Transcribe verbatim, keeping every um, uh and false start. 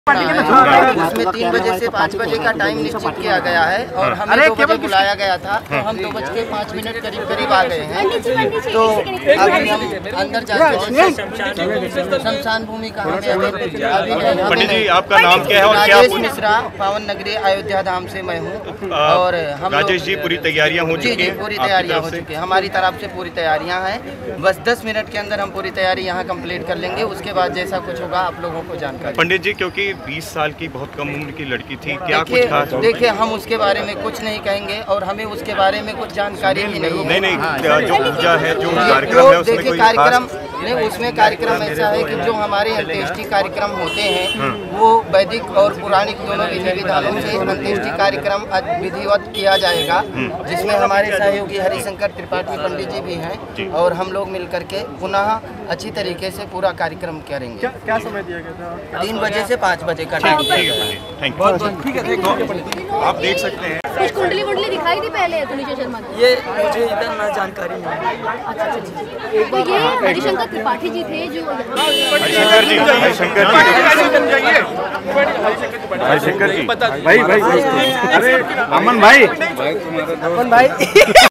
इसमें तीन बजे से पाँच बजे का टाइम निश्चित किया गया है और हमें दो बजे बुलाया गया था, तो हम दो बज के पाँच मिनट करीब करीब आ गए हैं। तो अभी हम अंदर जाते हैं शमशान भूमि का हमें अभी पंडित जी आपका नाम क्या है और क्या? राजेश मिश्रा, पावन नगरी अयोध्या धाम से मैं हूँ। और हम राजेश जी पूरी तैयारियां हो चुकी हैं? पूरी तैयारियां हो चुकी हैं, हमारी तरफ से पूरी तैयारियां हैं। बस दस मिनट के अंदर हम पूरी तैयारी यहाँ कंप्लीट कर लेंगे, उसके बाद जैसा कुछ होगा आप लोगों को जानकारी। पंडित जी क्योंकि बीस साल की बहुत कम उम्र की लड़की थी, क्या कुछ खास? देखिए हम उसके बारे में कुछ नहीं कहेंगे और हमें उसके बारे में कुछ जानकारी भी नहीं है। नहीं नहीं जो पूजा है, जो कार्यक्रम है उसमें कोई कार्यक्रम नहीं, उसमें कार्यक्रम ऐसा है कि जो हमारे अंत्येष्टि कार्यक्रम होते हैं वो वैदिक और पौराणिक दोनों विधि विधानों से अंत्येष्टि कार्यक्रम विधिवत किया जाएगा, जिसमें हमारे सहयोगी हरिशंकर त्रिपाठी पंडित जी भी हैं और हम लोग मिलकर के पुनः अच्छी तरीके से पूरा कार्यक्रम करेंगे। क्या, क्या समय दिया गया था? तीन बजे से पाँच बजे का टाइम। Thank you. ठीक है, आप देख सकते हैं कुछ कुंडली कुंडली दिखाई थी पहले तुनिजा शर्मा की? ये मुझे इधर ना जानकारी है। अच्छा अच्छा, तो ये हरिशंकर त्रिपाठी जी थे जो हरिशंकर जी हरिशंकर जी हरिशंकर जी भाई भाई अरे अमन भाई अमन भाई